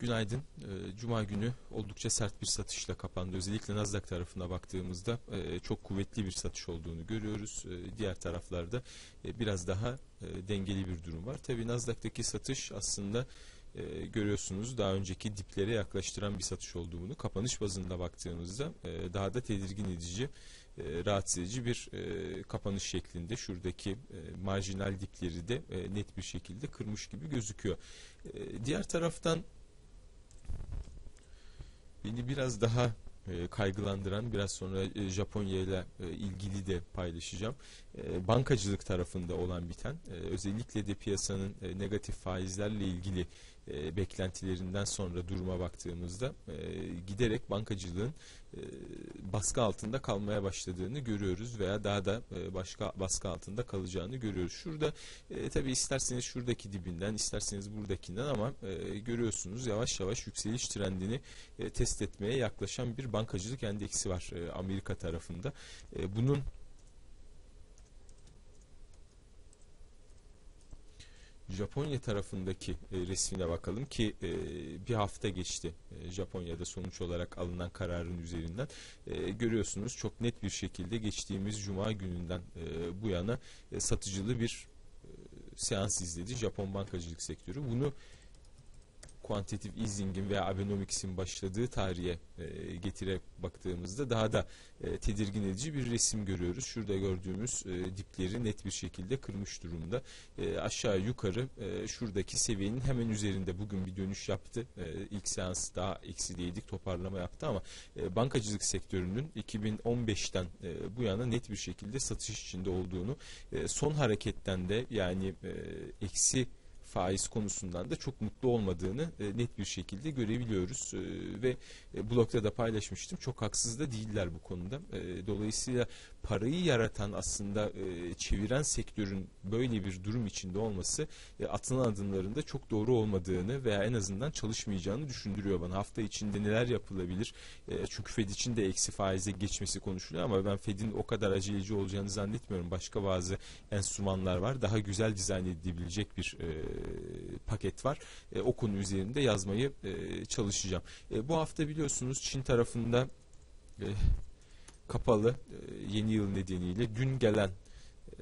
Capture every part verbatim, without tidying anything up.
Günaydın. Ee, Cuma günü oldukça sert bir satışla kapandı. Özellikle Nasdaq tarafına baktığımızda e, çok kuvvetli bir satış olduğunu görüyoruz. E, diğer taraflarda e, biraz daha e, dengeli bir durum var. Tabii Nasdaq'taki satış aslında e, görüyorsunuz daha önceki diplere yaklaştıran bir satış olduğunu. Kapanış bazında baktığımızda e, daha da tedirgin edici, e, rahatsız edici bir e, kapanış şeklinde. Şuradaki e, marjinal dipleri de e, net bir şekilde kırmış gibi gözüküyor. E, diğer taraftan beni biraz daha e, kaygılandıran, biraz sonra e, Japonya ile e, ilgili de paylaşacağım. E, bankacılık tarafında olan biten, e, özellikle de piyasanın e, negatif faizlerle ilgili e, beklentilerinden sonra duruma baktığımızda e, giderek bankacılığın e, baskı altında kalmaya başladığını görüyoruz veya daha da e, başka baskı altında kalacağını görüyoruz. Şurada e, tabii isterseniz şuradaki dibinden, isterseniz buradakinden ama e, görüyorsunuz yavaş yavaş yükseliş trendini e, test etmeye yaklaşan bir bankacılık endeksi var e, Amerika tarafında. E, bunun Japonya tarafındaki e, resmine bakalım ki e, bir hafta geçti e, Japonya'da sonuç olarak alınan kararın üzerinden. E, görüyorsunuz çok net bir şekilde geçtiğimiz Cuma gününden e, bu yana e, satıcılı bir e, seans izledi Japon bankacılık sektörü. Bunu kuantitatif easing'in veya Abenomics'in başladığı tarihe e, getire baktığımızda daha da e, tedirgin edici bir resim görüyoruz. Şurada gördüğümüz e, dipleri net bir şekilde kırmış durumda. E, aşağı yukarı e, şuradaki seviyenin hemen üzerinde bugün bir dönüş yaptı. E, ilk seans daha eksideydik, toparlama yaptı ama e, bankacılık sektörünün iki bin on beşten e, bu yana net bir şekilde satış içinde olduğunu, e, son hareketten de yani e, eksi faiz konusundan da çok mutlu olmadığını e, net bir şekilde görebiliyoruz. E, ve e, blogda da paylaşmıştım. Çok haksız da değiller bu konuda. E, dolayısıyla parayı yaratan aslında e, çeviren sektörün böyle bir durum içinde olması e, atılan adımlarında çok doğru olmadığını veya en azından çalışmayacağını düşündürüyor bana. Hafta içinde neler yapılabilir? E, çünkü Fed için de eksi faize geçmesi konuşuluyor ama ben Fed'in o kadar aceleci olacağını zannetmiyorum. Başka bazı enstrümanlar var. Daha güzel dizayn edilebilecek bir e, paket var. E, o konu üzerinde yazmayı e, çalışacağım. E, bu hafta biliyorsunuz Çin tarafında e, kapalı e, yeni yıl nedeniyle dün gelen e,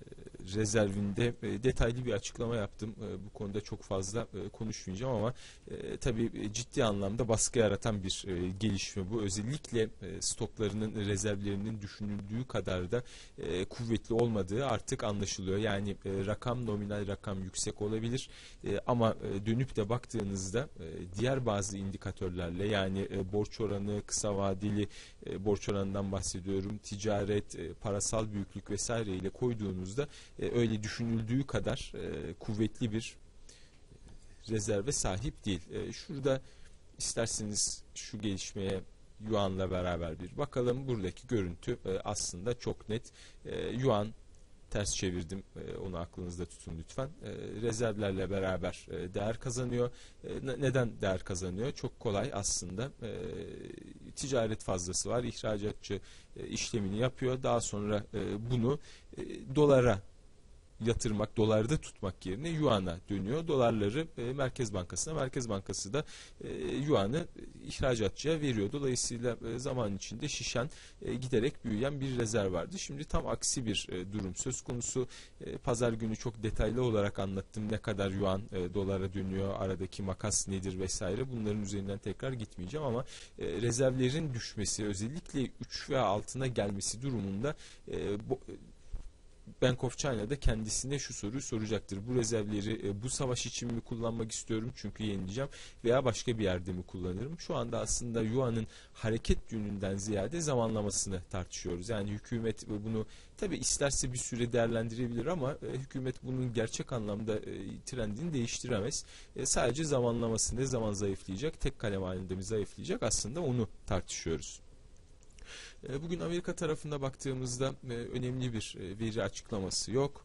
rezervinde e, detaylı bir açıklama yaptım. E, bu konuda çok fazla e, konuşmayacağım ama e, tabii ciddi anlamda baskı yaratan bir e, gelişme bu. Özellikle e, stoklarının, rezervlerinin düşünüldüğü kadar da e, kuvvetli olmadığı artık anlaşılıyor. Yani e, rakam, nominal rakam yüksek olabilir e, ama e, dönüp de baktığınızda e, diğer bazı indikatörlerle yani e, borç oranı, kısa vadeli e, borç oranından bahsediyorum, ticaret, e, parasal büyüklük vesaire ile koyduğunuzda e, öyle düşünüldüğü kadar e, kuvvetli bir rezerve sahip değil. E, şurada isterseniz şu gelişmeye Yuan'la beraber bir bakalım. Buradaki görüntü e, aslında çok net. E, Yuan ters çevirdim. E, onu aklınızda tutun lütfen. E, rezervlerle beraber e, değer kazanıyor. E, neden değer kazanıyor? Çok kolay aslında. E, ticaret fazlası var. İhracatçı e, işlemini yapıyor. Daha sonra e, bunu e, dolara yatırmak, dolarda tutmak yerine Yuan'a dönüyor. Dolarları e, Merkez Bankası'na, Merkez Bankası da e, Yuan'ı ihracatçıya veriyor. Dolayısıyla e, zaman içinde şişen, e, giderek büyüyen bir rezerv vardı. Şimdi tam aksi bir e, durum söz konusu. E, Pazar günü çok detaylı olarak anlattım. Ne kadar Yuan e, dolara dönüyor, aradaki makas nedir vesaire. Bunların üzerinden tekrar gitmeyeceğim ama e, rezervlerin düşmesi, özellikle üç ve altına gelmesi durumunda e, bu Bank of China'da kendisine şu soruyu soracaktır. Bu rezervleri e, bu savaş için mi kullanmak istiyorum çünkü yenileceğim veya başka bir yerde mi kullanırım? Şu anda aslında Yuan'ın hareket yönünden ziyade zamanlamasını tartışıyoruz. Yani hükümet bunu tabi isterse bir süre değerlendirebilir ama e, hükümet bunun gerçek anlamda e, trendini değiştiremez. E, sadece zamanlaması ne zaman zayıflayacak, tek kalem halinde mi zayıflayacak aslında onu tartışıyoruz. Bugün Amerika tarafında baktığımızda önemli bir veri açıklaması yok.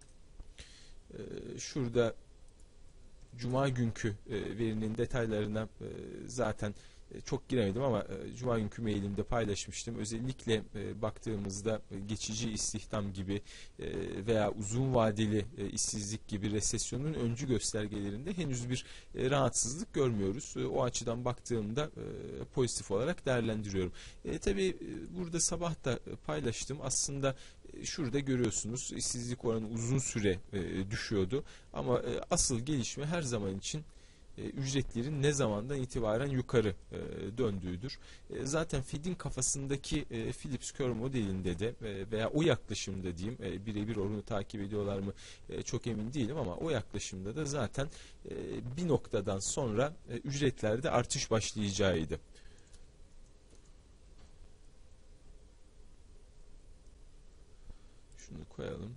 Şurada Cuma günkü verinin detaylarına zaten e, çok giremedim ama e, Cuma günkü mailimde paylaşmıştım. Özellikle e, baktığımızda e, geçici istihdam gibi e, veya uzun vadeli e, işsizlik gibi resesyonun öncü göstergelerinde henüz bir e, rahatsızlık görmüyoruz. E, o açıdan baktığımda e, pozitif olarak değerlendiriyorum. E, tabii e, burada sabah da paylaştım. Aslında e, şurada görüyorsunuz işsizlik oranı uzun süre e, düşüyordu. Ama e, asıl gelişme her zaman için e, ücretlerin ne zamandan itibaren yukarı e, döndüğüdür. E, zaten Fed'in kafasındaki e, Phillips Curve modelinde de e, veya o yaklaşımda diyeyim, e, birebir onu takip ediyorlar mı e, çok emin değilim ama o yaklaşımda da zaten e, bir noktadan sonra e, ücretlerde artış başlayacağıydı. Şunu koyalım.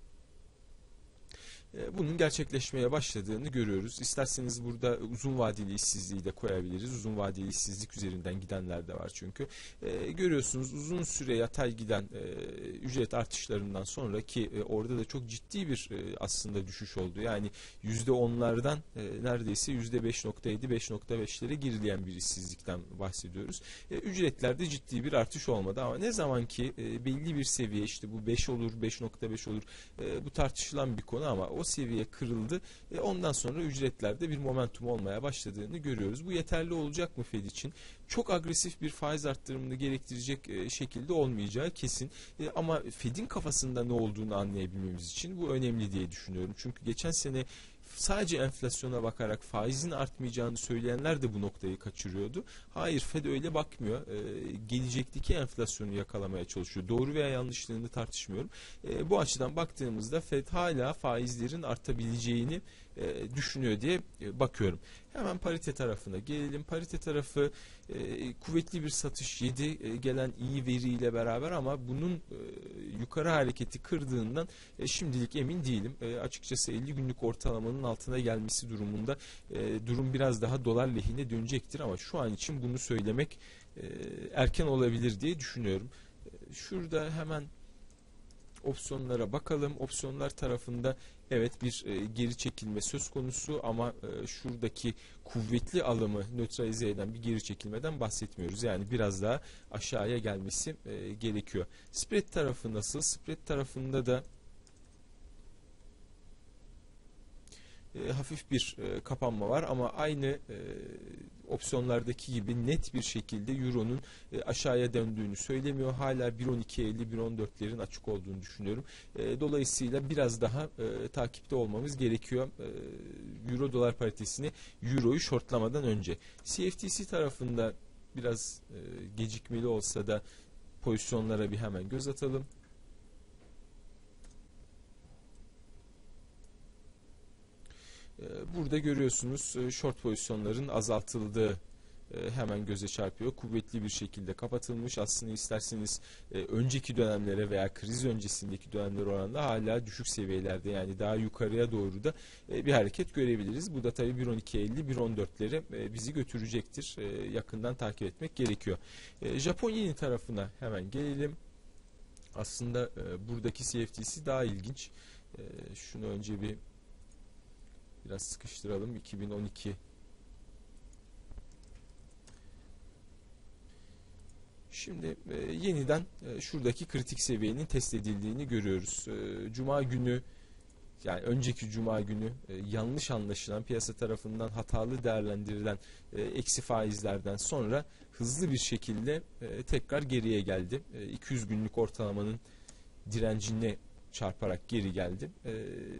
Bunun gerçekleşmeye başladığını görüyoruz. İsterseniz burada uzun vadeli işsizliği de koyabiliriz. Uzun vadeli işsizlik üzerinden gidenler de var çünkü. E, görüyorsunuz uzun süre yatay giden e, ücret artışlarından sonra ki e, orada da çok ciddi bir e, aslında düşüş oldu. Yani yüzde onlardan e, neredeyse yüzde beş nokta yedi beş nokta beşlere gerileyen bir işsizlikten bahsediyoruz. E, ücretlerde ciddi bir artış olmadı ama ne zaman ki e, belli bir seviye, işte bu beş olur, beş nokta beş olur, e, bu tartışılan bir konu ama o seviye kırıldı. E ondan sonra ücretlerde bir momentum olmaya başladığını görüyoruz. Bu yeterli olacak mı Fed için? Çok agresif bir faiz arttırımını gerektirecek e, şekilde olmayacağı kesin. E, ama Fed'in kafasında ne olduğunu anlayabilmemiz için bu önemli diye düşünüyorum. Çünkü geçen sene sadece enflasyona bakarak faizin artmayacağını söyleyenler de bu noktayı kaçırıyordu. Hayır, Fed öyle bakmıyor. E, gelecekteki enflasyonu yakalamaya çalışıyor. Doğru veya yanlışlığını tartışmıyorum. E, bu açıdan baktığımızda Fed hala faizlerin artabileceğini e, düşünüyor diye e, bakıyorum. Hemen parite tarafına gelelim. Parite tarafı e, kuvvetli bir satış yedi e, gelen iyi veriyle beraber ama bunun e, yukarı hareketi kırdığından e, şimdilik emin değilim. E, açıkçası elli günlük ortalamanın altına gelmesi durumunda e, durum biraz daha dolar lehine dönecektir ama şu an için bunu söylemek e, erken olabilir diye düşünüyorum. E, şurada hemen opsiyonlara bakalım. Opsiyonlar tarafında evet bir e, geri çekilme söz konusu ama e, şuradaki kuvvetli alımı nötralize eden bir geri çekilmeden bahsetmiyoruz. Yani biraz daha aşağıya gelmesi e, gerekiyor. Spread tarafı nasıl? Spread tarafında da E, hafif bir e, kapanma var ama aynı e, opsiyonlardaki gibi net bir şekilde Euro'nun e, aşağıya döndüğünü söylemiyor. Hala bir on iki elli bir on dörtlerin açık olduğunu düşünüyorum. E, dolayısıyla biraz daha e, takipte olmamız gerekiyor. E, Euro dolar paritesini, Euro'yu shortlamadan önce. C F T C tarafında biraz e, gecikmeli olsa da pozisyonlara bir hemen göz atalım. Burada görüyorsunuz short pozisyonların azaltıldığı hemen göze çarpıyor. Kuvvetli bir şekilde kapatılmış. Aslında isterseniz önceki dönemlere veya kriz öncesindeki dönemler oranında hala düşük seviyelerde, yani daha yukarıya doğru da bir hareket görebiliriz. Bu da tabii bir on iki elli bir on dörtlere bizi götürecektir. Yakından takip etmek gerekiyor. Japon yeni tarafına hemen gelelim. Aslında buradaki C F T C daha ilginç. Şunu önce bir biraz sıkıştıralım. iki bin on iki Şimdi e, yeniden e, şuradaki kritik seviyenin test edildiğini görüyoruz. E, Cuma günü, yani önceki Cuma günü e, yanlış anlaşılan, piyasa tarafından hatalı değerlendirilen e, eksi faizlerden sonra hızlı bir şekilde e, tekrar geriye geldi. E, iki yüz günlük ortalamanın direncine çarparak geri geldi. E,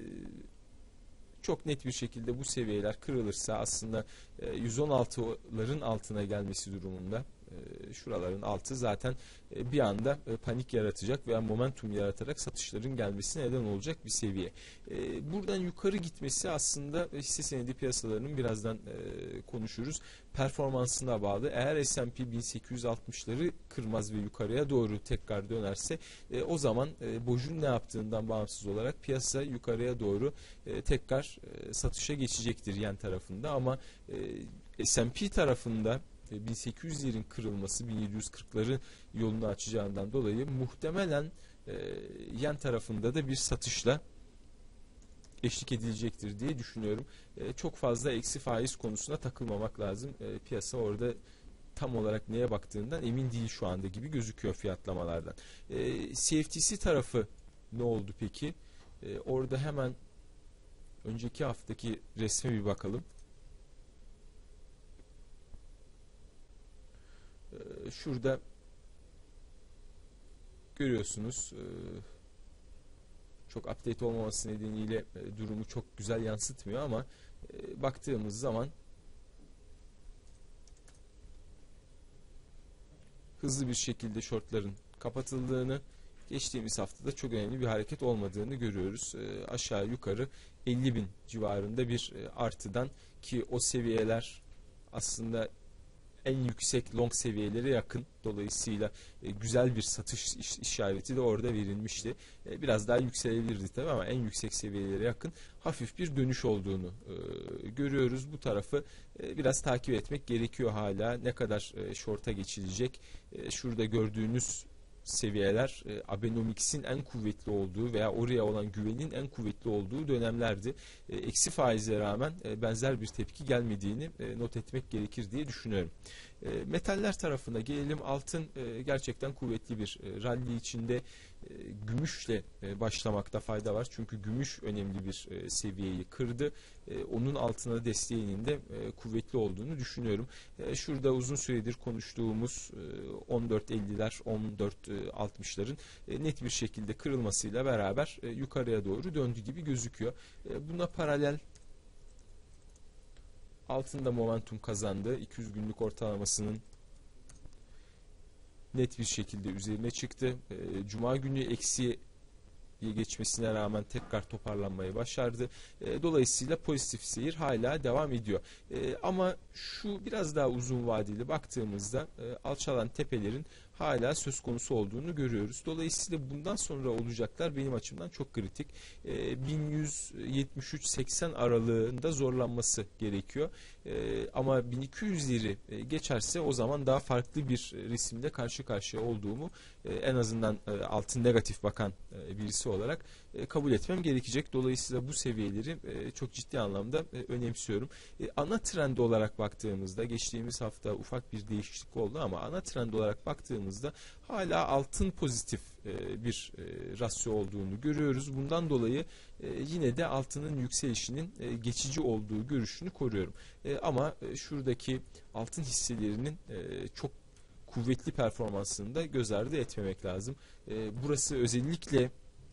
Çok net bir şekilde bu seviyeler kırılırsa aslında yüz on altıların altına gelmesi durumunda şuraların altı zaten bir anda panik yaratacak veya momentum yaratarak satışların gelmesine neden olacak bir seviye. Buradan yukarı gitmesi aslında hisse senedi piyasalarının, birazdan konuşuruz, performansına bağlı. Eğer S and P bin sekiz yüz altmışları kırmaz ve yukarıya doğru tekrar dönerse o zaman Boj'un ne yaptığından bağımsız olarak piyasa yukarıya doğru tekrar satışa geçecektir yen tarafında ama S and P tarafında bin sekiz yüzlerin kırılması bin yedi yüz kırkları yolunu açacağından dolayı muhtemelen e, yen tarafında da bir satışla eşlik edilecektir diye düşünüyorum. E, çok fazla eksi faiz konusuna takılmamak lazım. E, piyasa orada tam olarak neye baktığından emin değil şu anda gibi gözüküyor fiyatlamalardan. E, C F T C tarafı ne oldu peki? E, orada hemen önceki haftaki resme bir bakalım. E, şurada görüyorsunuz e, çok update olmaması nedeniyle e, durumu çok güzel yansıtmıyor ama e, baktığımız zaman hızlı bir şekilde shortların kapatıldığını, geçtiğimiz haftada çok önemli bir hareket olmadığını görüyoruz. E, aşağı yukarı elli bin civarında bir e, artıdan, ki o seviyeler aslında en yüksek long seviyelere yakın. Dolayısıyla e, güzel bir satış iş, işareti de orada verilmişti. E, biraz daha yükselebilirdi tabii ama en yüksek seviyelere yakın hafif bir dönüş olduğunu e, görüyoruz. Bu tarafı e, biraz takip etmek gerekiyor hala. Ne kadar e, short'a geçilecek? E, şurada gördüğünüz seviyeler e, Abenomics'in en kuvvetli olduğu veya oraya olan güvenin en kuvvetli olduğu dönemlerdi. E, eksi faizle rağmen e, benzer bir tepki gelmediğini e, not etmek gerekir diye düşünüyorum. E, metaller tarafına gelelim. Altın e, gerçekten kuvvetli bir e, rally içinde. E, gümüşle e, başlamakta fayda var. Çünkü gümüş önemli bir e, seviyeyi kırdı. E, onun altına desteğinin de e, kuvvetli olduğunu düşünüyorum. E, şurada uzun süredir konuştuğumuz e, on dört elliler, on dört altmışların e, net bir şekilde kırılmasıyla beraber e, yukarıya doğru döndü gibi gözüküyor. E, buna paralel altında momentum kazandı. iki yüz günlük ortalamasının net bir şekilde üzerine çıktı. E, Cuma günü eksiye geçmesine rağmen tekrar toparlanmayı başardı. E, dolayısıyla pozitif seyir hala devam ediyor. E, ama şu biraz daha uzun vadeli baktığımızda e, alçalan tepelerin hala söz konusu olduğunu görüyoruz. Dolayısıyla bundan sonra olacaklar benim açımdan çok kritik. E, bin yüz yetmiş üç seksen aralığında zorlanması gerekiyor. E, ama bin iki yüzleri e, geçerse o zaman daha farklı bir resimde karşı karşıya olduğumu e, en azından e, altın negatif bakan e, birisi olarak e, kabul etmem gerekecek. Dolayısıyla bu seviyeleri e, çok ciddi anlamda e, önemsiyorum. E, ana trend olarak baktığımızda geçtiğimiz hafta ufak bir değişiklik oldu ama ana trend olarak baktığımızda hala altın pozitif e, bir e, rasyo olduğunu görüyoruz. Bundan dolayı e, yine de altının yükselişinin e, geçici olduğu görüşünü koruyorum. E, ama e, şuradaki altın hisselerinin e, çok kuvvetli performansını da göz ardı etmemek lazım. E, burası özellikle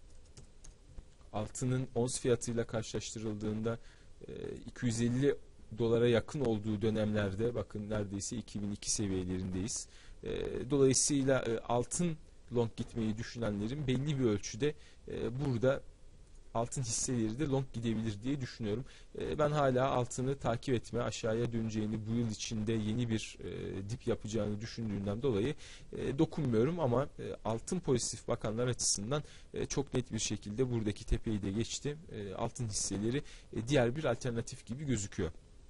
altının ons fiyatıyla karşılaştırıldığında e, iki yüz elli dolara yakın olduğu dönemlerde, bakın neredeyse iki bin iki seviyelerindeyiz. E, dolayısıyla e, altın long gitmeyi düşünenlerin belli bir ölçüde e, burada altın hisseleri de long gidebilir diye düşünüyorum. E, ben hala altını takip etme, aşağıya döneceğini, bu yıl içinde yeni bir e, dip yapacağını düşündüğümden dolayı e, dokunmuyorum ama e, altın pozitif bakanlar açısından e, çok net bir şekilde buradaki tepeyi de geçti. E, altın hisseleri e, diğer bir alternatif gibi gözüküyor.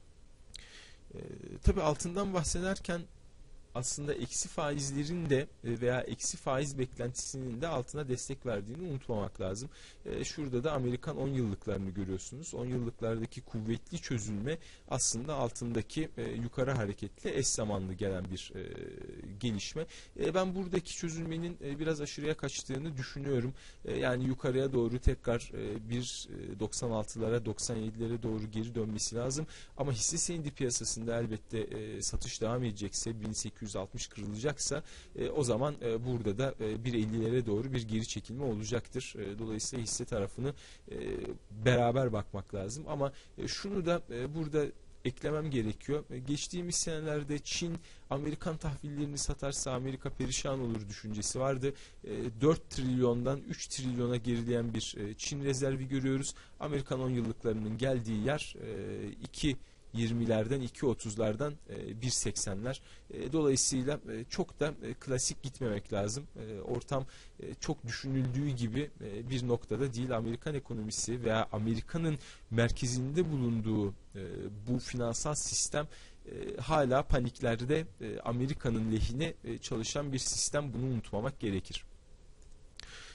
E, tabii altından bahsederken aslında eksi faizlerin de veya eksi faiz beklentisinin de altına destek verdiğini unutmamak lazım. E, şurada da Amerikan on yıllıklarını görüyorsunuz. on yıllıklardaki kuvvetli çözülme aslında altındaki e, yukarı hareketle eş zamanlı gelen bir e, gelişme. E, ben buradaki çözülmenin e, biraz aşırıya kaçtığını düşünüyorum. E, yani yukarıya doğru tekrar e, bir doksan altılara doksan yedilere doğru geri dönmesi lazım. Ama hisse senedi piyasasında elbette e, satış devam edecekse, bin sekiz yüz altmış kırılacaksa e, o zaman e, burada da e, bir ellilere doğru bir geri çekilme olacaktır. E, dolayısıyla hisse tarafını e, beraber bakmak lazım. Ama e, şunu da e, burada eklemem gerekiyor. E, geçtiğimiz senelerde Çin Amerikan tahvillerini satarsa Amerika perişan olur düşüncesi vardı. E, dört trilyondan üç trilyona gerileyen bir e, Çin rezervi görüyoruz. Amerikan on yıllıklarının geldiği yer e, iki yirmilerden iki otuzlardan bir seksenler. Dolayısıyla çok da klasik gitmemek lazım. Ortam çok düşünüldüğü gibi bir noktada değil. Amerikan ekonomisi veya Amerika'nın merkezinde bulunduğu bu finansal sistem hala paniklerde Amerika'nın lehine çalışan bir sistem. Bunu unutmamak gerekir.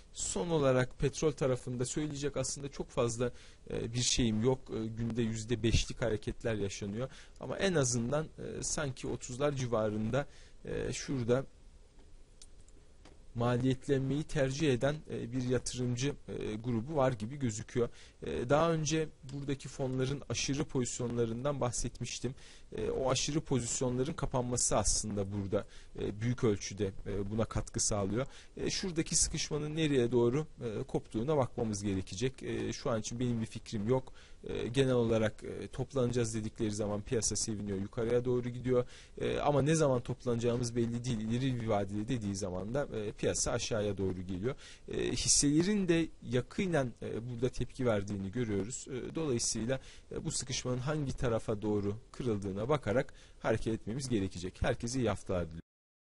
Son olarak petrol tarafında söyleyecek aslında çok fazla e, bir şeyim yok. E, günde yüzde beşlik hareketler yaşanıyor. Ama en azından e, sanki otuzlar civarında e, şurada maliyetlenmeyi tercih eden e, bir yatırımcı e, grubu var gibi gözüküyor. E, daha önce buradaki fonların aşırı pozisyonlarından bahsetmiştim. E, o aşırı pozisyonların kapanması aslında burada e, büyük ölçüde e, buna katkı sağlıyor. E, şuradaki sıkışmanın nereye doğru e, koptuğuna bakmamız gerekecek. E, şu an için benim bir fikrim yok. E, genel olarak e, toplanacağız dedikleri zaman piyasa seviniyor, yukarıya doğru gidiyor. E, ama ne zaman toplanacağımız belli değil. İleri bir vadede dediği zaman da e, piyasa aşağıya doğru geliyor. E, hisselerin de yakinen e, burada tepki verdiğini görüyoruz. E, dolayısıyla e, bu sıkışmanın hangi tarafa doğru kırıldığına bakarak hareket etmemiz gerekecek. Herkese iyi haftalar diliyorum.